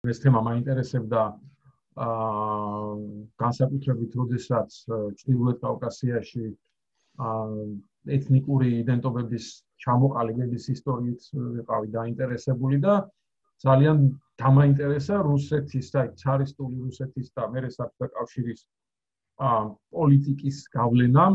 ეს თემა მაინტერესებდა განსაკუთრებით როდესაც ჩრდილოეთ კავკასიაში ეთნიკური იდენტობების ჩამოყალიბების ისტორიით ვიყავი დაინტერესებული და ძალიან დამაინტერესა რუსეთის და ცარისტული რუსეთის და მერე საბჭოთა კავშირის პოლიტიკის გავლენამ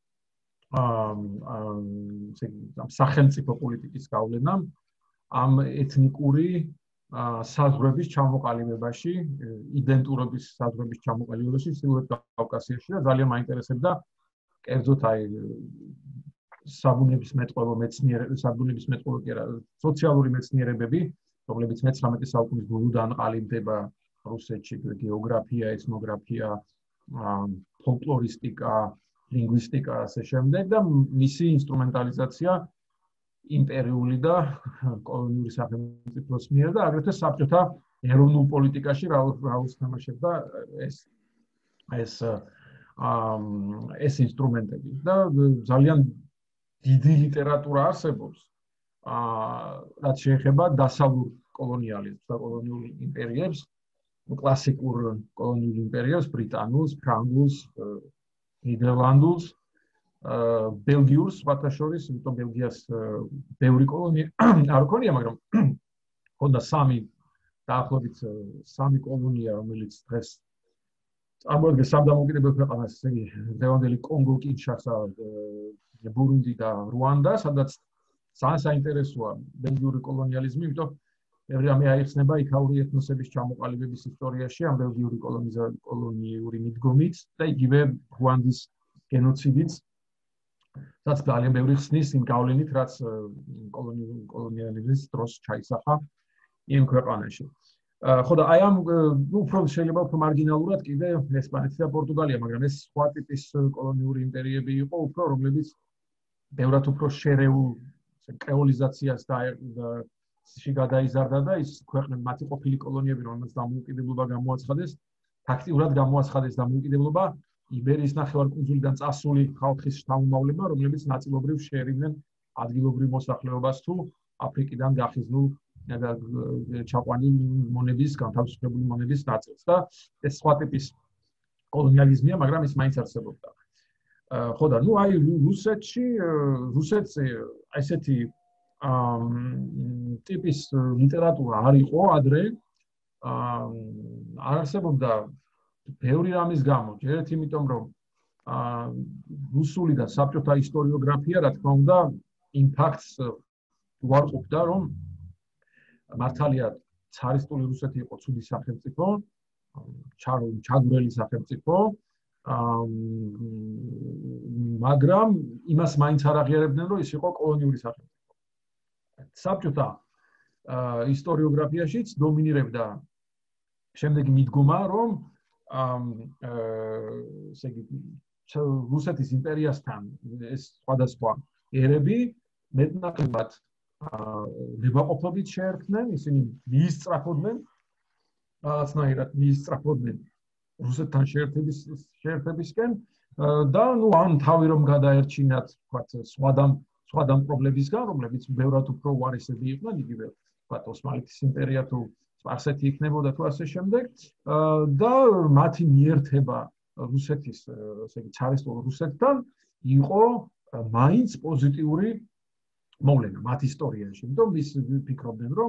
სახელმწიფო პოლიტიკის გავლენამ ამ ეთნიკური საზღვრების ჩამოყალიბებაში, იდენტურობის საზღვრების ჩამოყალიბებაში ჩრდილოეთ კავკასიაში და ძალიან მაინტერესებდა კერძოდ საბუნების მეტყველო კი არა, სოციალური მეცნიერებები, რომლებიც მე-19 საუკუნის ბოლოდან ყალიბდება რუსეთში, გეოგრაფია, ეთნოგრაფია, ფოლკლორისტიკა, ლინგვისტიკა, ასე შემდეგ და მისი ინსტრუმენტალიზაცია იმპერიული და კოლონიური სახელმწიფოს მიერ და აგრეთვე საბჭოთა ეროვნულ პოლიტიკაში რა როლს თამაშობდა ეს ინსტრუმენტები და ძალიან დიდი ლიტერატურა არსებობს რაც შეეხება დასავლურ კოლონიალიზმს და კოლონიურ იმპერიებს, კლასიკურ კოლონიურ იმპერიებს, ბრიტანულს, ფრანგულს, ნიდერლანდულს, ბელგიურს, სხვათა შორის, იმიტომ ბელგიას ბევრი კოლონია არ ქონია, მაგრამ ჰქონდა დაახლოებით სამი კოლონია, რომელიც დღეს წარმოადგენს სამდამოუკიდებელ ქვეყანას, ესე იგი, დღევანდელი კონგო, კინშასა, ბურუნდი და რუანდა, სადაც საინტერესოა ბელგიური კოლონიალიზმი, იმიტომ მე აიხსნება იქაური ეთნოსების ჩამოყალიბების ისტორიაში ამ ბელგიური კოლონიური მიდგომით და იგივე რუანდის გენოციდით, რაც ძალიან ბევრი ხსნის იმ გავლენით, რაც კოლონიალიზმის დროს ჩაისახა იმ ქვეყანაში. ხო და აი ამ უფრო შეიძლება უფრო მარგინალურად კიდე ესპანეთი და პორტუგალია, მაგრამ ეს სხვა ტიპის კოლონიური იმპერიები იყო, უფრო რომლებიც ბევრად უფრო შერეულ კრეოლიზაციას გადაიზარდა და ის ქვეყნები, მათი ყოფილი კოლონიები, რომელსაც დამოუკიდებლობა გამოაცხადეს, ფაქტიურად გამოაცხადეს დამოუკიდებლობა იბერიის ნახევარკუნძულიდან წასული ხალხის შთამომავლებმა, რომლებიც ნაწილობრივ შეერიგნენ ადგილობრივ მოსახლეობას თუ აფრიკიდან გახიზნულ ჩაყვანილ მონების, განთავისუფლებული მონების ნაწილს და ეს სხვა ტიპის კოლონიალიზმია, მაგრამ ის მაინც არსებობდა. ხო და ნუ აი რუსეთს ესეთი ტიპის ლიტერატურა არ იყო ადრე, არ არსებობდა ბევრი რამის გამო, ჯერეთ იმიტომ რომ რუსული და საბჭოთა ისტორიოგრაფია, რა თქმა უნდა, იმ ფაქტს უარყოფდა, რომ მართალია ცარისტული რუსეთი იყო ცუდი სახელმწიფო, ჩაგვრელი სახელმწიფო, მაგრამ იმას მაინც არ აღიარებდნენ, რომ ის იყო კოლონიური სახელმწიფო. საბჭოთა ისტორიოგრაფიაშიც დომინირებდა შემდეგი მიდგომა, რომ ესე იგი რუსეთის იმპერიასთან ეს სხვადასხვა ერები მეტნაკლებად ნებაყოფლობით შეერქმნენ, ისინი მიისწრაფოდნენ რაღაცნაირად რუსეთთან შეერთებისკენ და ნუ ან თავი რომ გადაერჩინათ, ვთქვათ, სხვა დამპყრობლებისგან, რომლებიც ბევრად უფრო უარესები იყვნენ, იგივე ვთქვათ, ოსმალეთის იმპერია თუ სპარსეთი იქნებოდა თუ ასე შემდეგ და მათი მიერთება რუსეთის, ესე იგი, ცარისტულ რუსეთთან იყო მაინც პოზიტიური მოვლენა მათ ისტორიაში. იმიტომ ის ფიქრობდნენ, რომ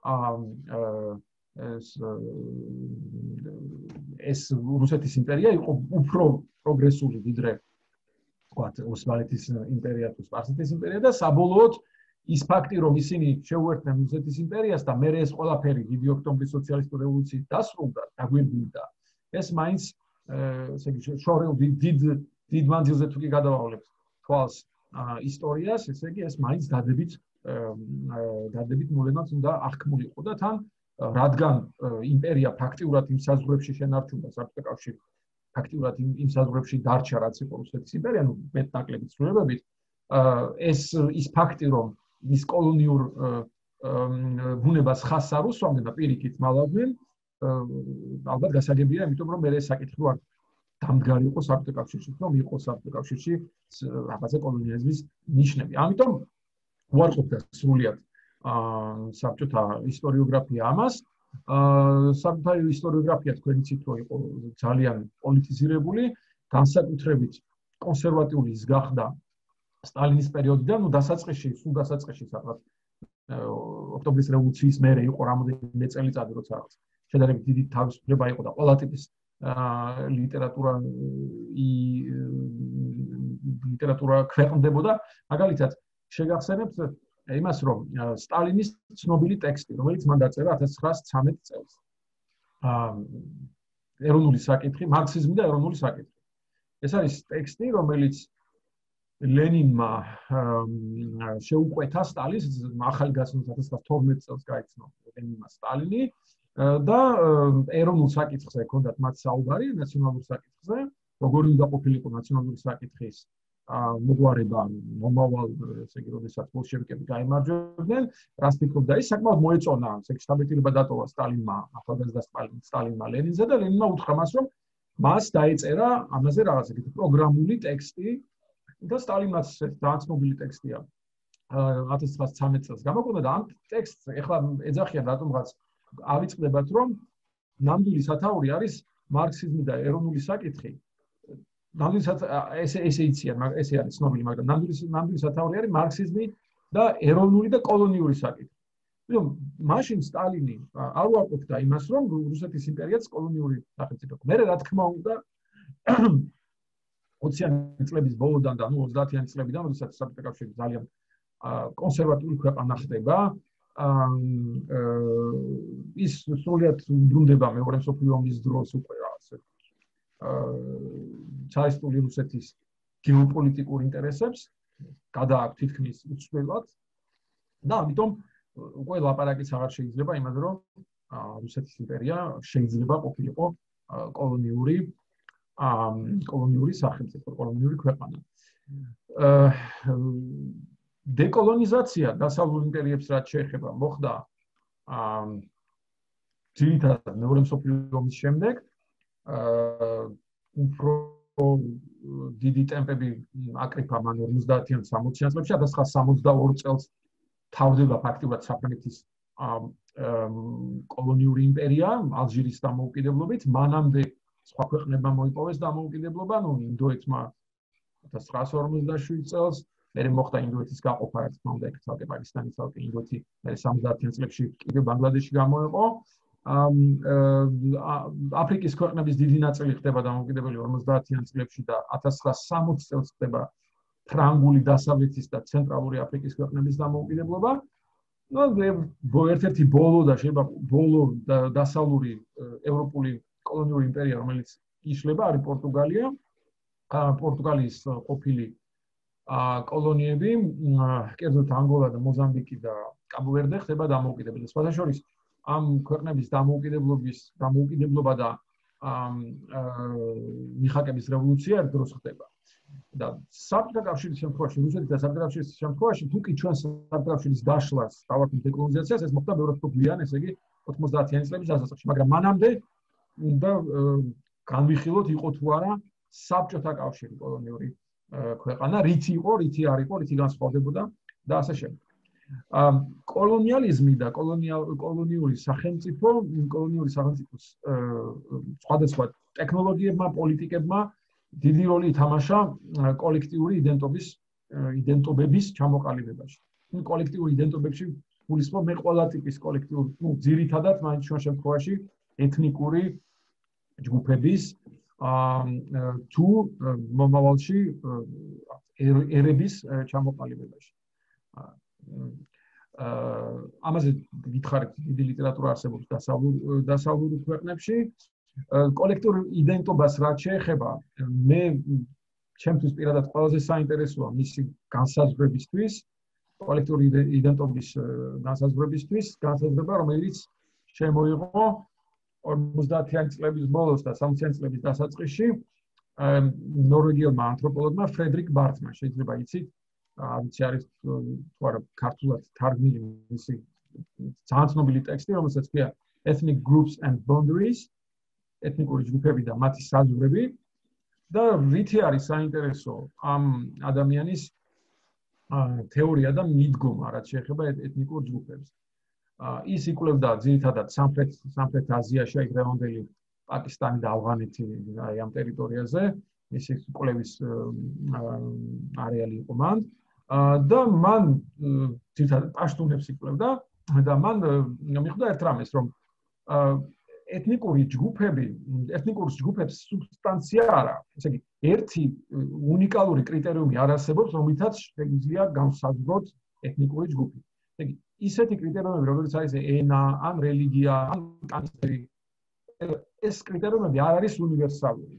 ეს რუსეთის იმპერია იყო უფრო პროგრესული ვიდრე ვთქვათ, ოსმალეთის იმპერია თუ სპარსეთის იმპერია და საბოლოოდ ის ფაქტი, რომ ისინი შეუერთდნენ რუსეთის იმპერიას და მერე ეს ყველაფერი დიდი ოქტომბრის სოციალისტური რევოლუციით დასრულდა, დაგვირგვინდა, ეს მაინც ესე იგი შორეულ დიდ მანძილზე თუ კი გადავავლებთ თვალს ისტორიას, ესე იგი ეს მაინც დადებით მოვლენად უნდა აღქმულიყო და თან რადგან იმპერია ფაქტიურად იმ საზღვრებში შენარჩუნდა საბჭოთა კავშირი, ფაქტიურად იმ საზღვრებში დარჩა, რაც იყო რუსეთის იმპერია, ნუ მეტნაკლებით ცვლილებებით, ის ფაქტი, რომ ის კოლონიურ ბუნებას ხაზს არ უსვამდნენ და პირიქით მალავდნენ, ალბათ გასაგებია, იმიტომ რომ მე ეს საკითხი ვარ დამდგარი იყო საბჭოთა კავშირში, რომ იყო საბჭოთა კავშირში რაღაცა კოლონიალიზმის ნიშნები. ამიტომ უარყოფდა სრულიად საბჭოთა ისტორიოგრაფია ამას საკუთარი ისტორიოგრაფია თქვენ იცით რომ იყო ძალიან პოლიტიზირებული, განსაკუთრებით კონსერვატიული ის გახდა სტალინის პერიოდიდან, ну დასაწყისში, სულ დასაწყისში სადღაც ოქტომბრის რევოლუციის მერე იყო რამოდენიმე წელიწადი, როცა რაღაც შედარებით დიდი თავისუფლება იყო და ყველა ტიპის ლიტერატურა ქვეყნდებოდა. მაგალითად, შეგახსენებთ იმას, რომ სტალინის ცნობილი ტექსტი, რომელიც მან დაწერა 1913 წელს. ეროვნული საკითხი, მარქსიზმი და ეროვნული საკითხი. ეს არის ტექსტი, რომელიც ლენინმა შეუყვეთა სტალინს, ახალგაზრდას 1912 წელს გაიცნო ლენინმა სტალინი და ეროვნულ საკითხზე ჰქონდათ მათ საუბარი, ნაციონალურ საკითხზე, როგორი უნდა ყოფილიყო ნაციონალური საკითხის მოგვარება მომავალ, ესე იგი, როდესაც ბოლშევიკები გაიმარჯვებდნენ, რას ფიქრობდა ის, საკმაოდ მოეწონა, ესე იგი, შთაბეჭდილება დატოვა სტალინმა, ახალგაზრდა სტალინმა ლენინზე და ლენინმა უთხრა მას, რომ მას დაეწერა ამაზე რაღაც ეგეთი პროგრამული ტექსტი და სტალინმაც ძალიან ცნობილი ტექსტია 1913 წელს გამოქვეყნა და ამ ტექსტს ეხლა ეძახიან რატომღაც ავიწყდებათ, რომ ნამდვილი სათაური არის მარქსიზმი და ეროვნული საკითხი. ესე იციან, ესე არის ცნობილი, მაგრამ ნამდვილი სათაური არის მარქსიზმი და ეროვნული და კოლონიური საკითხი. რომ მაშინ სტალინი არ უარყოფდა იმას, რომ რუსეთის იმპერიაც კოლონიური სახელმწიფო. მერე რა თქმა უნდა 20-იანი წლების ბოლოდან და 30-იანი წლებიდან, როდესაც საბჭოთა კავშირი ძალიან კონსერვატიული ქვეყანა ხდება, ის სრულიად უბრუნდება მეორე მსოფლიო ომის დროს უკვე რაღაცა ცარისტული რუსეთის გეოპოლიტიკურ ინტერესებს გადააქვთ თითქმის უცვლელად და ამიტომ უკვე ლაპარაკიც აღარ შეიძლება იმაზე, რომ რუსეთის იმპერია შეიძლება ყოფილიყო კოლონიური სახელმწიფო, კოლონიური ქვეყანა. დეკოლონიზაცია დასავლურ იმპერიებს რაც შეეხება მოხდა ძირითადად მეორე მსოფლიო ომის შემდეგ უფრო დიდი ტემპები აკრიფა მან 50-იან 60-იან წლებში 1962 წელს თავდება ფაქტიურად საფრანგეთის კოლონიური იმპერია ალჟირის დამოუკიდებლობით მანამდე სხვა ქვეყნებმა მოიპოვეს დამოუკიდებლობა, ну ინდოეთმა 1957 წელს მერე მოხდა ინდოეთის გაყოფა, რა თქმა უნდა, ეგ ცალკე პაკისტანი, ცალკე ინდოეთი, მერე 70-იან წლებში კიდევ ბანგლადეში გამოეყო. აფრიკის ქვეყნების დიდი ნაწილი ხდება დამოუკიდებელი 50-იან წლებში და 1960 წელს ხდება ფრანგული დასავლეთის და ცენტრალური აფრიკის ქვეყნების დამოუკიდებლობა. ну ერთ-ერთი ბოლო და შეიძლება ბოლო დასავლური ევროპული კოლონიური იმპერია, რომელიც იშლება, არის პორტუგალია. პორტუგალიის ყოფილი კოლონიები, კერძოდ ანგოლა და მოზამბიკი და კაბუ-ვერდე ხდება დამოუკიდებელი. სხვათა შორის ამ ქვეყნების დამოუკიდებლობა და მიხაკების რევოლუცია ერთ დროს ხდება. და საბჭოთა კავშირის შემთხვევაში, რუსეთის და საბჭოთა კავშირის შემთხვევაში, თუკი ჩვენ საბჭოთა კავშირის დაშლას დავარქვით დეკოლონიზაციას, ეს მოხდა მეორე უფრო გვიან, ესე იგი 90-იანი წლების დასაწყისში, მაგრამ მანამდე უნდა განვიხილოთ იყო თუ არა საბჭოთა კავშირი კოლონიური ქვეყანა, რითი იყო, რითი არ იყო, რითი განსხვავდებოდა და ასე შემდეგ. კოლონიალიზმი და კოლონიური სახელმწიფოს სხვადასხვა ტექნოლოგიებმა, პოლიტიკებმა დიდი როლი ითამაშა კოლექტიური იდენტობების ჩამოყალიბებაში. კოლექტიური იდენტობებში გულისხმობ მე ყველა ტიპის კოლექტიური, ძირითადად მაინც ჩვენ შემთხვევაში ეთნიკური ჯგუფების თუ მომავალში ერების ჩამოყალიბებაში. ამაზე გითხარით, დიდი ლიტერატურა არსებობს დასავლურ ქვეყნებში. კოლექტიურ იდენტობას რაც შეეხება, მე ჩემთვის პირადად ყველაზე საინტერესოა მისი განსაზღვრებისთვის, კოლექტიური იდენტობის განსაზღვრებისთვის, განსაზღვრება, რომელიც შემოიღო 50-იანი წლების ბოლოს და 60-იანი წლების დასაწყისში ნორვეგიელმა ანთროპოლოგმა ფრედრიკ ბარტმა. შეიძლება იცით, არც არის თუ არა ქართულად თარგმნილი მისი ძალიან ცნობილი ტექსტი, რომელსაც ქვია Ethnic Groups and Boundaries, ეთნიკური ჯგუფები და მათი საზღვრები და რითი არის საინტერესო ამ ადამიანის თეორია და მიდგომა, რაც შეეხება ეთნიკურ ჯგუფებს. ის იკვლევდა ძირითადად სამხრეთ აზიაში, აი დღევანდელი პაკისტანი და ავღანეთი აი ამ ტერიტორიაზე, ის კვლევის არეალი იყო მან და მან ძირითადად პაშტუნებს იკვლევდა და მან მიხვდა ერთ რამეს, რომ ეთნიკური ჯგუფებს სუბსტანცია არ აქვს. ესე იგი, ერთი უნიკალური კრიტერიუმი არ არსებობს, რომლითაც შეგვიძლია განსაზღვროთ ეთნიკური ჯგუფი. ესე იგი, ისეთი კრიტერიუმები, როგორც არის ენა, ან რელიგია, ან კანონები, ეს კრიტერიუმები არ არის უნივერსალური.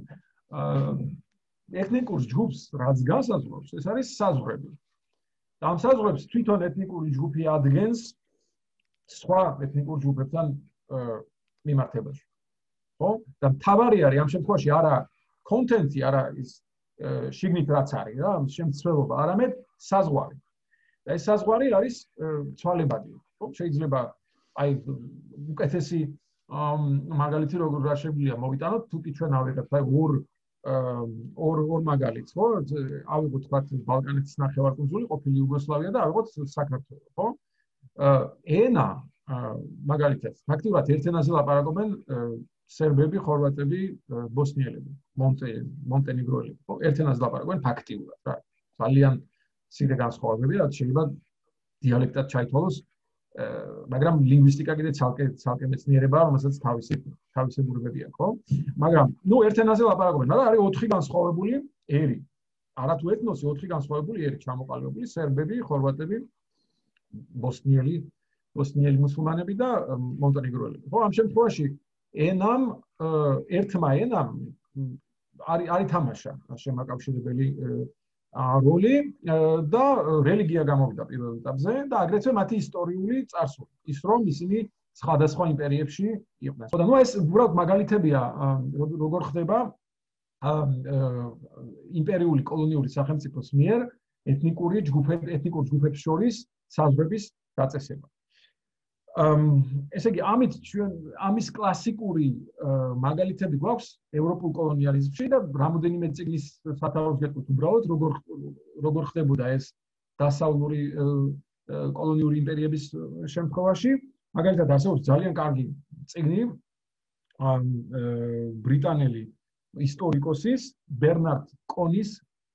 ეთნიკურ ჯგუფს რაც განსაზღვრავს, ეს არის საზღვრები. და ამ საზღვრებს თვითონ ეთნიკური ჯგუფი ადგენს სხვა ეთნიკურ ჯგუფებთან მიმართებაში. ხო? და მთავარი არის ამ შემთხვევაში არა კონტენტი, არა ის შიგნით რაც არის რა, შემცველობა, არამედ საზღვარი. და ეს საზღვარი არის ცვალებადი. ხო? შეიძლება აი უკეთესი მაგალითი როგორ რა შეგვიძლია მოვიტანოთ, თუ კი ჩვენ ავიღებთ აი ორ მაგალითს, ხო? ავიღოთ თქვათ ბალკანეთის ნახევარკუნძული, ყოფილი იუგოსლავია და ავიღოთ საქართველო, ხო? ენა მაგალითად, ფაქტიურად ერთ ენაზე ლაპარაკობენ სერბები, ხორვატები, ბოსნიელები, მონტენეგროელები, ხო? ერთ ენაზე ლაპარაკობენ ფაქტიურად, რა. ძალიან მცირე განსხვავებები, რაც შეიძლება დიალექტად ჩაითვალოს, მაგრამ ლინგვისტიკა კიდე ცალკე მეცნიერებაა, რომელსაც თავისებურებები აქვს, ხო? მაგრამ, ერთ ენაზე ლაპარაკობენ, მაგრამ არის 4 განსხვავებული ერი. არა თუ ეთნოსი, 4 განსხვავებული ერი ჩამოყალიბებული, სერბები, ხორვატები, ბოსნიელი მუსულმანები და მონტენეგროელები. ხო, ამ შემთხვევაში ერთმა ენამ არის თამაშა შემაკავშირებელი როლი და რელიგია გამოვიდა პირველ ეტაპზე და აგრეთვე მათი ისტორიული წარსული. ის რომ ისინი სხვადასხვა იმპერიებში იყვნენ. და ეს უბრალოდ მაგალითებია, როგორ ხდება იმპერიული კოლონიური სახელმწიფოს მიერ ეთნიკურ ჯგუფებს შორის საზღვრების დაწესება. ესე იგი, ამის კლასიკური მაგალითები გვაქვს ევროპულ კოლონიალიზმში და რამოდენიმე წიგნის სათავეს გეტყვით უბრალოდ როგორ ხდებოდა ეს დასავლური კოლონიური იმპერიების შემთხვევაში. მაგალითად, არსებობს ძალიან კარგი წიგნი ბრიტანელი ისტორიკოსის ბერნარდ კონის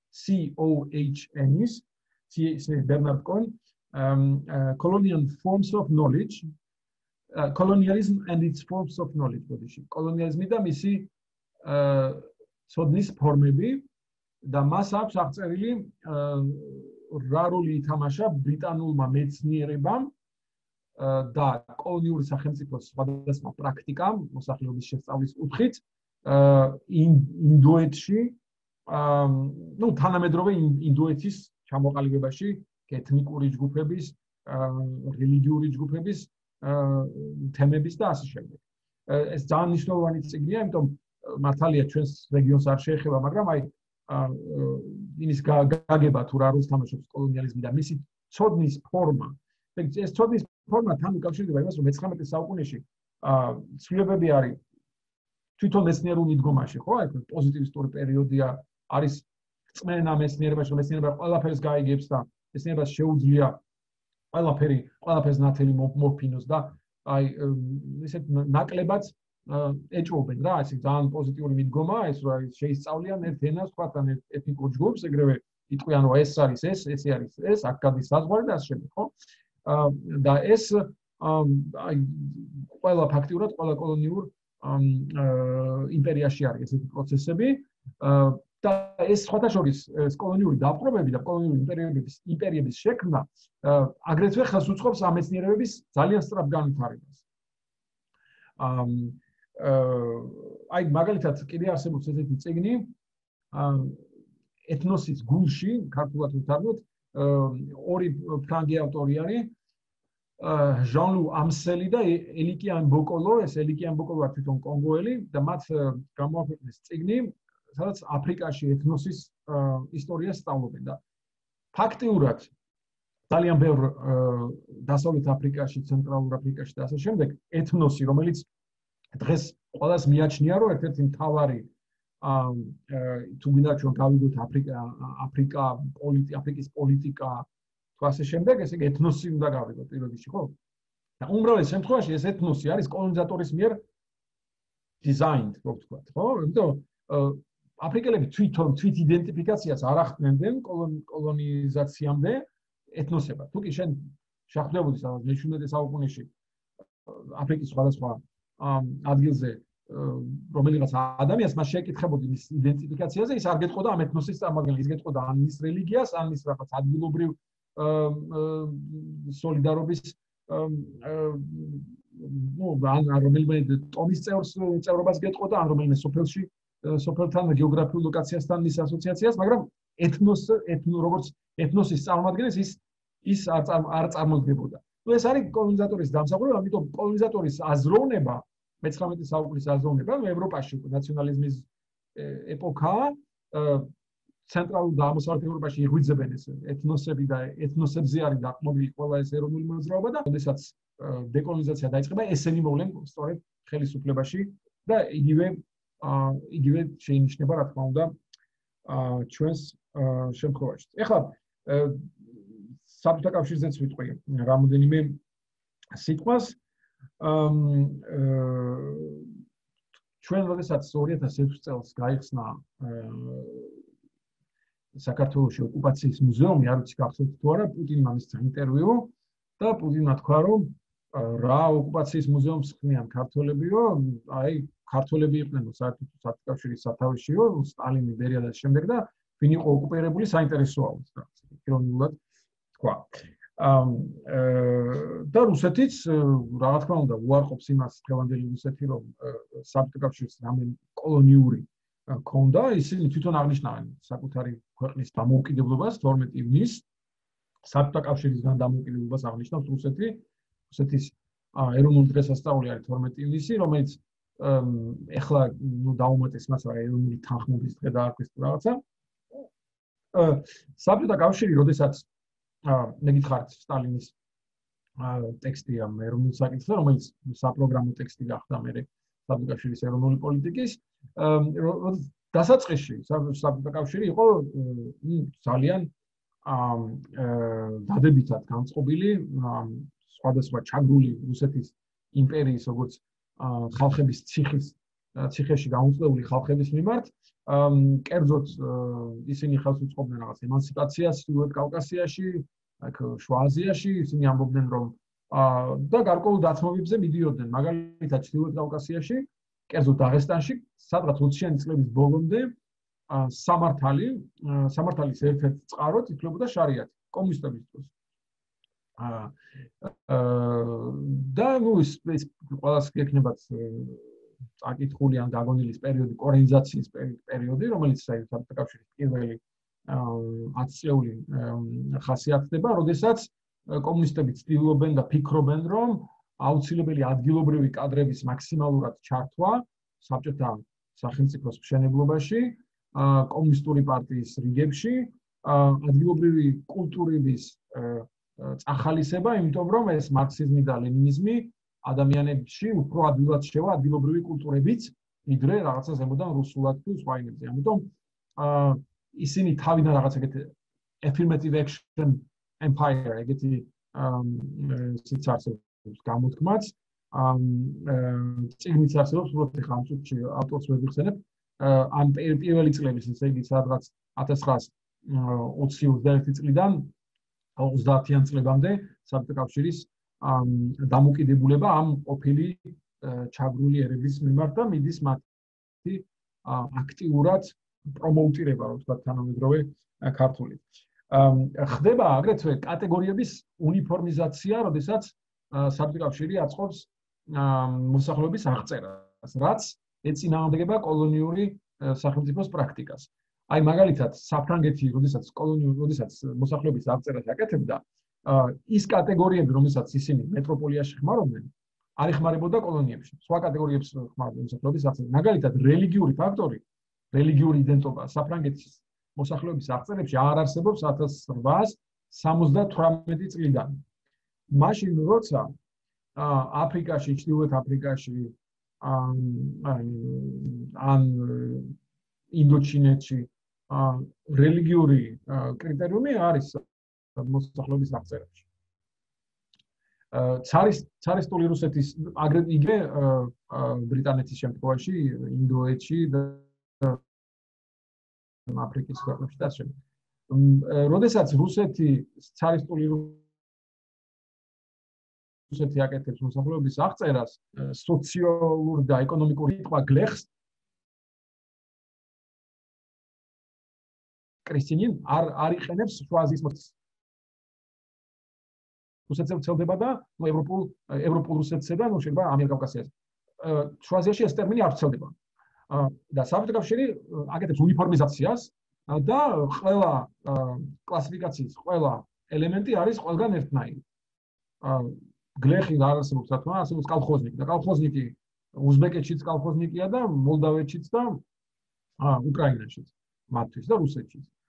ბერნარდ კონ Colonial Forms of Knowledge, Colonialism and its Forms of Knowledge. კოლონიალიზმი და მისი ცოდნის ფორმები და მას აქვს აღწერილი რა როლი ითამაშა ბრიტანულმა მეცნიერებამ და კოლონიური სახელმწიფოს სხვადასხვა პრაქტიკამ მოსახლეობის შესწავლის კუთხით ინდოეთში, თანამედროვე ინდოეთის ჩამოყალიბებაში ეთნიკური ჯგუფების, რელიგიური ჯგუფების თემების და ასე შემდეგ. ეს ძალიან მნიშვნელოვანი წიგნია, იმიტომ მართალია ჩვენს რეგიონს არ შეეხება, მაგრამ აი იმის გაგება თუ რა როლს თამაშობს კოლონიალიზმი და მისი ცოდნის ფორმა. ეს ცოდნის ფორმა თან უკავშირდება იმას, რომ 19 საუკუნეში ცვლილებები არის თვითონ მეცნიერულ მიდგომაში, ხო? აი პოზიტივისტური პერიოდია, არის წმენა მეცნიერებაში, რომ მეცნიერება ყველაფერს გაიგებს და მეცნიერებას შეუძლია ყველაფერს ნათელი მოფინოს და აი ესეთ ნაკლებად ეჭვობენ რა, ეს ძალიან პოზიტიური მიდგომაა, ეს რა შეისწავლიან ერთ ენას, თქვათ ან ეთნიკურ ჯგუფს, ეგრევე იტყვიან, რომ ეს არის ესე არის ეს, აქ გადის საზღვარი და ასე შემდეგ, ხო? და ეს აი ყველა ფაქტიურად ყველა კოლონიურ იმპერიაში არის ესეთი პროცესები და ეს სხვათა შორის კოლონიური დაპყრობები და კოლონიური იმპერიების შექმნა აგრეთვე ხელს უწყობს ამ მეცნიერებების ძალიან სწრაფ განვითარებას. აი მაგალითად კიდე არსებობს ესეთი წიგნი ეთნოსის გულში, ქართულად ვთარგმნოთ, ორი ფრანგი ავტორი არის ჟან-ლუ ამსელი და ელიკიან ბოკოლო, ეს ელიკიან ბოკოლო არის თვითონ კონგოელი და მათ გამოაქვეყნეს წიგნი, სადაც აფრიკაში ეთნოსის ისტორიას სწავლობენ და ფაქტიურად ძალიან ბევრ დასავლეთ აფრიკაში, ცენტრალურ აფრიკაში და ასე შემდეგ ეთნოსი, რომელიც დღეს ყველას მიაჩნია, რომ ერთ-ერთი მთავარი თუ გინდა ჩვენ გავიგოთ აფრიკის პოლიტიკა თუ ასე შემდეგ, ესე იგი ეთნოსი უნდა გავიგოთ პირველ რიგში, ხო? და უმრავლეს შემთხვევაში ეს ეთნოსი არის კოლონიზატორის მიერ designed, რო ვთქვა, ხო? იმიტომ აფრიკელები თვითონ თვით იდენტიფიკაციას არ ახდენდნენ კოლონიზაციამდე ეთნოსებად. თუ კი შენ შეხვდებოდი სადაც მე-17 საუკუნეში აფრიკის სხვადასხვა ადგილზე რომელიღაც ადამიანს მას შეეკითხებოდი მის იდენტიფიკაციაზე, ის არ გეტყოდა ამ ეთნოსის წარმომადგენელი, ის გეტყოდა ან მის რელიგიას, ან მის რაღაც ადგილობრივ სოლიდარობის ან რომელიმე ტომის წევრობას გეტყოდა, ან რომელიმე სოფელთან გეოგრაფიულ ლოკაციასთან მის ასოციაციას, მაგრამ როგორც ეთნოსის წარმომადგენლის ის არ წარმოდგებოდა. ეს არის კოლონიზატორის დამსახურება, ამიტომ კოლონიზატორის აზროვნება, მე-19 საუკუნის აზროვნება, ევროპაში ნაციონალიზმის ეპოქაა, ცენტრალურ და აღმოსავლეთ ევროპაში იღვიძებენ ეს ეთნოსები და ეთნოსებზე არის დაყრდნობილი ყველა ეს ეროვნული მოძრაობა და როდესაც დეკოლონიზაცია დაიწყება, ესენი მოვლენ სწორედ ხელისუფლებაში და იგივე შეინიშნება, რა თქმა უნდა, ჩვენს შემთხვევაში. ეხლა საბჭოთა კავშირზეც ვიტყვი რამოდენიმე სიტყვას. ჩვენ როდესაც 2006 წელს გაიხსნა საქართველოში ოკუპაციის მუზეუმი, არ ვიცი გახსოვთ თუ არა, პუტინმა მისცა ინტერვიუ და პუტინმა თქვა, რომ რა ოკუპაციის მუზეუმს ხმიან ქართველებიო, აი ქართველები იყვნენ საერთოდ საბჭოთა კავშირის სათავეშიო, სტალინი, ბერია და შემდეგ და ვინ იყო ოკუპირებული საინტერესოა ეროვნულად თქვა. და რუსეთიც რა თქმა უნდა უარყოფს იმას დღევანდელი რუსეთი, რომ საბჭოთა კავშირის რამე კოლონიური ქონდა, ისინი თვითონ აღნიშნავენ საკუთარი ქვეყნის დამოუკიდებლობას 12 ივნისს, საბჭოთა კავშირისგან დამოუკიდებლობას აღნიშნავს რუსეთი. რუსეთის ეროვნული დღესასწაული არის 12 ივნისი, რომელიც ეხლა დაუმატეს მას ეროვნული თანხმობის დღე დაარქვეს თუ რაღაცა. საბჭოთა კავშირი, როდესაც მე გითხარით სტალინის ტექსტი ამ ეროვნულ საკითხზე, რომელიც საპროგრამო ტექსტი გახდა მე საბჭოთა კავშირის ეროვნული პოლიტიკის, დასაწყისში საბჭოთა კავშირი იყო ძალიან დადებითად განწყობილი სხვადასხვა ჩაგრული რუსეთის იმპერიის, როგორც ხალხების ციხეში გამოწვეული ხალხების მიმართ, კერძოდ ისინი ხელს უწყობდნენ რაღაც ემანციპაციას ჩრდილოეთ კავკასიაში, აქ შუა აზიაში, ისინი ამბობდნენ, რომ და გარკვეულ დათმობებზე მიდიოდნენ, მაგალითად ჩრდილოეთ კავკასიაში, კერძოდ დაღესტანში, სადღაც 20-იანი წლების ბოლომდე სამართალის ერთ-ერთ წყაროდ ითვლებოდა შარიათი კომუნისტების დროს. და ეს ყველას გექნებათ აკითხული ან გაგონილის პერიოდი, კორეიზაციის პერიოდი, რომელიც საბჭოთა კავშირის პირველი 10 წლეული ხასიათდება, როდესაც კომუნისტები ცდილობენ და ფიქრობენ, რომ აუცილებელი ადგილობრივი კადრების მაქსიმალურად ჩართვა საბჭოთა სახელმწიფოს მშენებლობაში, კომუნისტური პარტიის რიგებში, ადგილობრივი კულტურების წახალისება, იმიტომ რომ ეს მარქსიზმი და ლენინიზმი ადამიანებში უფრო ადვილად შევა ადგილობრივი კულტურებიც, ვიდრე რაღაცა ზემოდან რუსულად თუ სხვა ენებზე. ამიტომ ისინი თავიდან რაღაც ეგეთი affirmative action empire ეგეთი სიცარცევს გამოთქმაც, წიგნიც არსებობს, უბრალოდ ხა ამ წუთში ავტორს ვერ ვიხსენებ, ამ პირველი წლების, ესე იგი, სადღაც 1921 წლიდან 30-იან წლებამდე საბჭოთა კავშირის დამოკიდებულება ამ ყოფილი ჩაგრული ერების მიმართ და მიდის მათი აქტიურად პრომოუტირება, რო ვთქვათ, თანამედროვე ქართულით. ხდება აგრეთვე კატეგორიების უნიფორმიზაცია, როდესაც საბჭოთა კავშირი აწყობს მოსახლეობის აღწერას, რაც ეწინააღმდეგება კოლონიური სახელმწიფოს პრაქტიკას. აი მაგალითად, საფრანგეთი, როდესაც მოსახლეობის აღწერას აკეთებდა, ის კატეგორიები, რომელსაც ისინი მეტროპოლიაში ხმარობდნენ, არ ეხმარებოდა კოლონიებში. სხვა კატეგორიებს ხმარობდნენ მოსახლეობის აღწერას. მაგალითად, რელიგიური ფაქტორი, რელიგიური იდენტობა საფრანგეთის მოსახლეობის აღწერებში არ არსებობს 1878 წლიდან. მაშინ როცა აფრიკაში, ჩრდილოეთ აფრიკაში ან ინდოჩინეთში რელიგიური კრიტერიუმი არის მოსახლეობის აღწერებში. ცარისტული რუსეთის აგრეთვე იგივე ბრიტანეთის შემთხვევაში, ინდოეთში და აფრიკის ქვეყნებში და ასე. როდესაც რუსეთი ცარისტული რუსეთი აკეთებს მოსახლეობის აღწერას, სოციალურ და ეკონომიკურ რიტმა გლეხს კრისტინინ არ იყენებს შუაზიის მოძს. რუსეთზე ვრცელდება და ევროპულ რუსეთსა და შეიძლება ამიერკავკასიაზე. შუაზიაში ეს ტერმინი არ ვრცელდება. და საბჭოთა კავშირი აკეთებს უნიფორმიზაციას და ყველა კლასიფიკაციის ყველა ელემენტი არის ყველგან ერთნაირი. გლეხი არ არსებობს რა თქმა უნდა, არსებობს კოლხოზნიკი და კოლხოზნიკი უზბეკეთშიც კოლხოზნიკია და მოლდავეთშიც და უკრაინაშიც, მათთვის და რუსეთშიც.